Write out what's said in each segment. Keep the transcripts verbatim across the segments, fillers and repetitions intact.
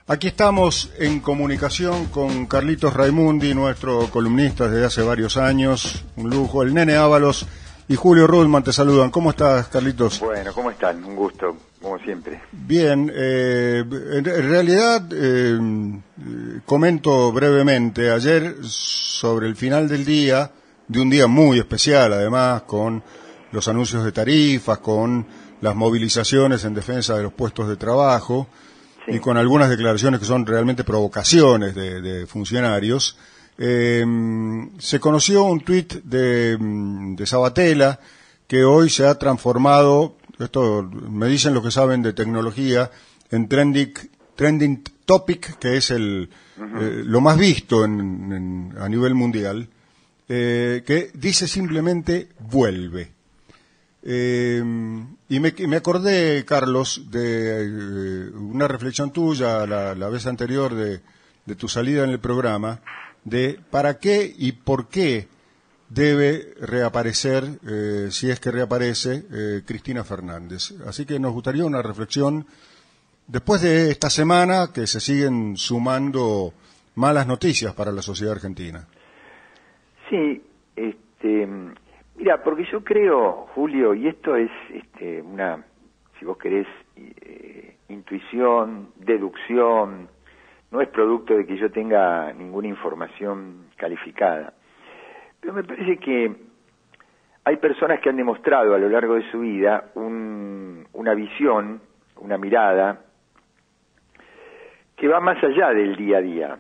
Aquí estamos en comunicación con Carlitos Raimundi, nuestro columnista desde hace varios años, un lujo. El Nene Ábalos y Julio Rudman te saludan. ¿Cómo estás, Carlitos? Bueno, ¿cómo están? Un gusto, como siempre. Bien, eh, en, en realidad eh, comento brevemente ayer sobre el final del día, de un día muy especial además, con los anuncios de tarifas, con las movilizaciones en defensa de los puestos de trabajo. Sí. Y con algunas declaraciones que son realmente provocaciones de, de funcionarios. Eh, se conoció un tuit de, de Sabatella que hoy se ha transformado, esto me dicen los que saben de tecnología, en trending, trending topic, que es el uh-huh. eh, lo más visto en, en, a nivel mundial, eh, que dice simplemente vuelve. Eh, y me, me acordé, Carlos, de eh, una reflexión tuya la, la vez anterior de, de tu salida en el programa, de para qué y por qué debe reaparecer, eh, si es que reaparece, eh, Cristina Fernández. Así que nos gustaría una reflexión después de esta semana que se siguen sumando malas noticias para la sociedad argentina. Sí, este... Mira, porque yo creo, Julio, y esto es este, una, si vos querés, eh, intuición, deducción, no es producto de que yo tenga ninguna información calificada, pero me parece que hay personas que han demostrado a lo largo de su vida un, una visión, una mirada, que va más allá del día a día.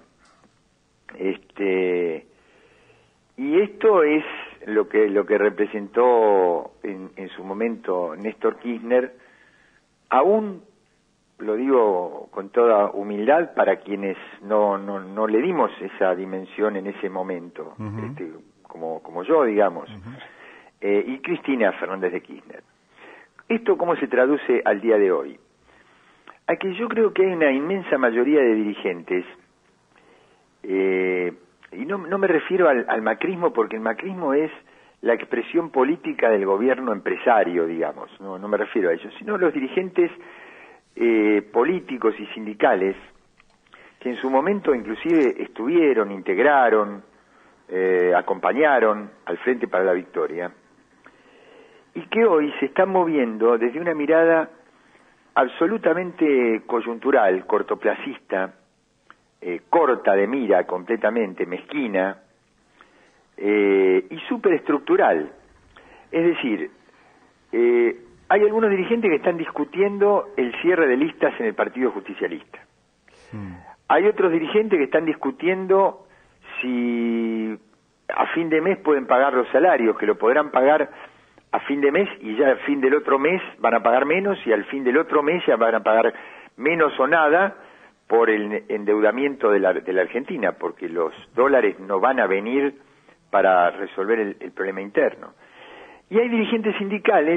Este, y esto es lo que lo que representó en, en su momento Néstor Kirchner, aún lo digo con toda humildad para quienes no no, no le dimos esa dimensión en ese momento, uh-huh. este, como como yo, digamos, uh-huh. eh, y Cristina Fernández de Kirchner. ¿Esto cómo se traduce al día de hoy? A que yo creo que hay una inmensa mayoría de dirigentes, eh, y no, no me refiero al, al macrismo, porque el macrismo es la expresión política del gobierno empresario, digamos, no, no me refiero a ellos, sino los dirigentes eh, políticos y sindicales que en su momento inclusive estuvieron, integraron, eh, acompañaron al Frente para la Victoria, y que hoy se están moviendo desde una mirada absolutamente coyuntural, cortoplacista, Eh, corta de mira completamente, mezquina, eh, y superestructural. Es decir, eh, hay algunos dirigentes que están discutiendo el cierre de listas en el Partido Justicialista. Mm. Hay otros dirigentes que están discutiendo si a fin de mes pueden pagar los salarios, que lo podrán pagar a fin de mes y ya al fin del otro mes van a pagar menos y al fin del otro mes ya van a pagar menos o nada, por el endeudamiento de la, de la Argentina, porque los dólares no van a venir para resolver el, el problema interno. Y hay dirigentes sindicales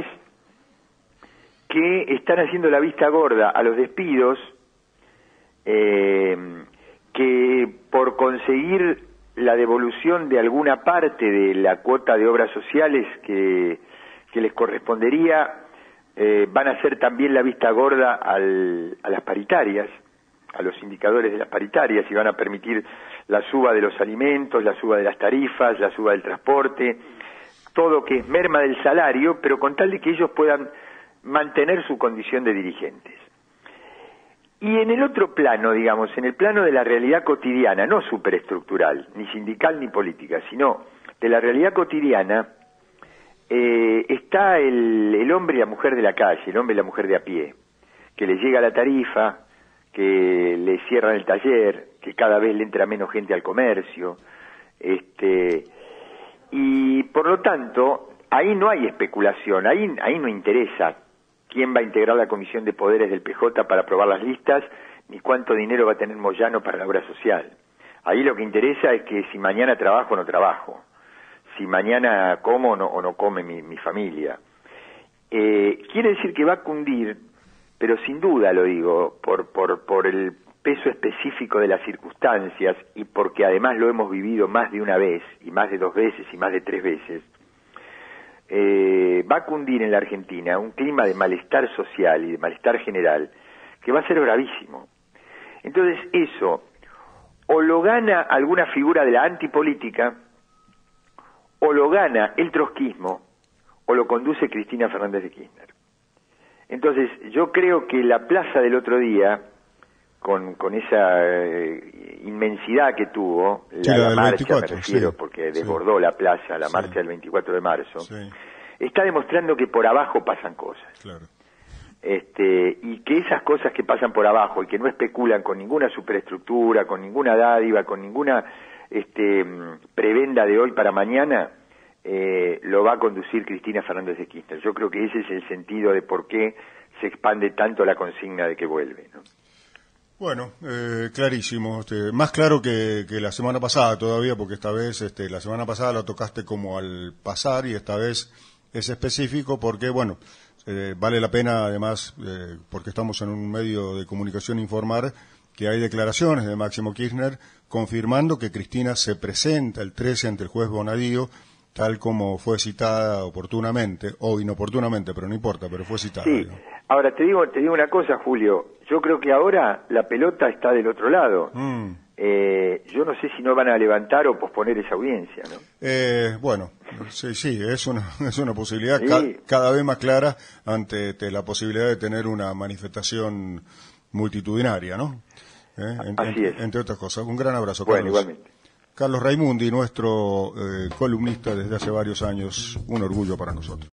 que están haciendo la vista gorda a los despidos, eh, que por conseguir la devolución de alguna parte de la cuota de obras sociales que, que les correspondería, eh, van a hacer también la vista gorda al, a las paritarias, a los indicadores de las paritarias, y van a permitir la suba de los alimentos, la suba de las tarifas, la suba del transporte, todo que es merma del salario, pero con tal de que ellos puedan mantener su condición de dirigentes. Y en el otro plano, digamos, en el plano de la realidad cotidiana, no superestructural, ni sindical ni política, sino de la realidad cotidiana, eh, está el, el hombre y la mujer de la calle, el hombre y la mujer de a pie, que le llega la tarifa, que le cierran el taller, que cada vez le entra menos gente al comercio, este, y por lo tanto, ahí no hay especulación, ahí, ahí no interesa quién va a integrar la Comisión de Poderes del P J para aprobar las listas, ni cuánto dinero va a tener Moyano para la obra social. Ahí lo que interesa es que si mañana trabajo o no trabajo, si mañana como o no, o no come mi, mi familia. Eh, quiere decir que va a cundir, pero sin duda lo digo, por, por, por el peso específico de las circunstancias y porque además lo hemos vivido más de una vez, y más de dos veces, y más de tres veces, eh, va a cundir en la Argentina un clima de malestar social y de malestar general que va a ser bravísimo. Entonces eso o lo gana alguna figura de la antipolítica, o lo gana el trotskismo, o lo conduce Cristina Fernández de Kirchner. Entonces yo creo que la plaza del otro día, con, con esa eh, inmensidad que tuvo, sí, la, la, la marcha veinticuatro, me refiero, sí, porque desbordó sí. la plaza, la sí. marcha del veinticuatro de marzo, sí. está demostrando que por abajo pasan cosas. Claro. Este, y que esas cosas que pasan por abajo y que no especulan con ninguna superestructura, con ninguna dádiva, con ninguna este, prebenda de hoy para mañana, eh, lo va a conducir Cristina Fernández de Kirchner. Yo creo que ese es el sentido de por qué se expande tanto la consigna de que vuelve, ¿no? Bueno, eh, clarísimo, este, más claro que, que la semana pasada todavía, porque esta vez, este, la semana pasada lo tocaste como al pasar y esta vez es específico porque, bueno, eh, vale la pena además, eh, porque estamos en un medio de comunicación, informar que hay declaraciones de Máximo Kirchner confirmando que Cristina se presenta el trece ante el juez Bonadío, tal como fue citada oportunamente, o inoportunamente, pero no importa, pero fue citada. Sí, digamos. Ahora te digo, te digo una cosa, Julio, yo creo que ahora la pelota está del otro lado. Mm. Eh, yo no sé si no van a levantar o posponer esa audiencia, ¿no? Eh, bueno, sí, sí, es una, es una posibilidad Sí. ca cada vez más clara ante te, la posibilidad de tener una manifestación multitudinaria, ¿no? Eh, en, Así en, es. Entre otras cosas. Un gran abrazo, Bueno, Carlos. igualmente. Carlos Raimundi, nuestro eh, columnista desde hace varios años, un orgullo para nosotros.